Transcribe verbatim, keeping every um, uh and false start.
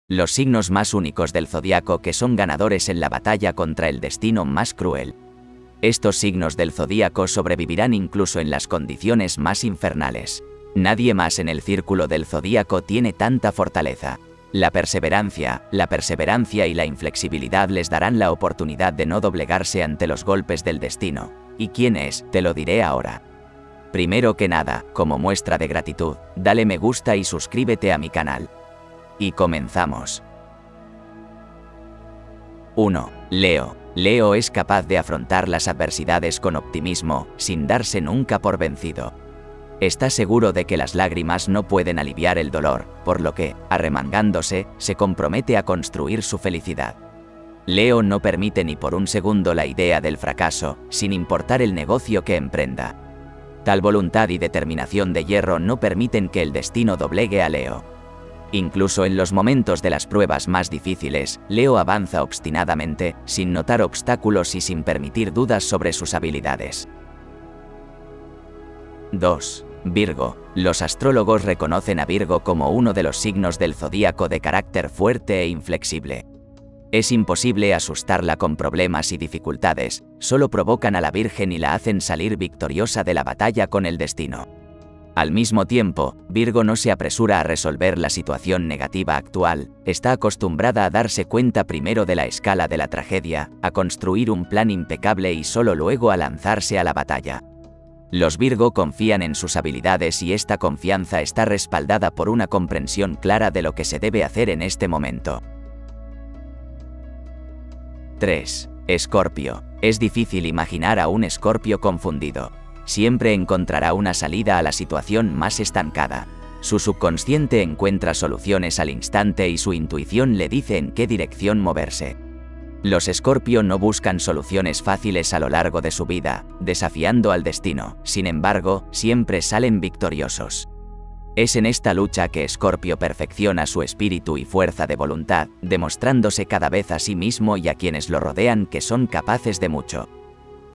Los signos más únicos del zodíaco que son ganadores en la batalla contra el destino más cruel. Estos signos del zodíaco sobrevivirán incluso en las condiciones más infernales. Nadie más en el círculo del zodíaco tiene tanta fortaleza. La perseverancia, la perseverancia y la inflexibilidad les darán la oportunidad de no doblegarse ante los golpes del destino. ¿Y quién es? Te lo diré ahora. Primero que nada, como muestra de gratitud, dale me gusta y suscríbete a mi canal. Y comenzamos. uno. Leo. Leo es capaz de afrontar las adversidades con optimismo, sin darse nunca por vencido. Está seguro de que las lágrimas no pueden aliviar el dolor, por lo que, arremangándose, se compromete a construir su felicidad. Leo no permite ni por un segundo la idea del fracaso, sin importar el negocio que emprenda. Tal voluntad y determinación de hierro no permiten que el destino doblegue a Leo. Incluso en los momentos de las pruebas más difíciles, Leo avanza obstinadamente, sin notar obstáculos y sin permitir dudas sobre sus habilidades. dos. Virgo. Los astrólogos reconocen a Virgo como uno de los signos del zodíaco de carácter fuerte e inflexible. Es imposible asustarla con problemas y dificultades, solo provocan a la Virgen y la hacen salir victoriosa de la batalla con el destino. Al mismo tiempo, Virgo no se apresura a resolver la situación negativa actual, está acostumbrada a darse cuenta primero de la escala de la tragedia, a construir un plan impecable y solo luego a lanzarse a la batalla. Los Virgo confían en sus habilidades y esta confianza está respaldada por una comprensión clara de lo que se debe hacer en este momento. tres. Escorpio. Es difícil imaginar a un Escorpio confundido. Siempre encontrará una salida a la situación más estancada. Su subconsciente encuentra soluciones al instante y su intuición le dice en qué dirección moverse. Los Escorpio no buscan soluciones fáciles a lo largo de su vida, desafiando al destino, sin embargo, siempre salen victoriosos. Es en esta lucha que Escorpio perfecciona su espíritu y fuerza de voluntad, demostrándose cada vez a sí mismo y a quienes lo rodean que son capaces de mucho.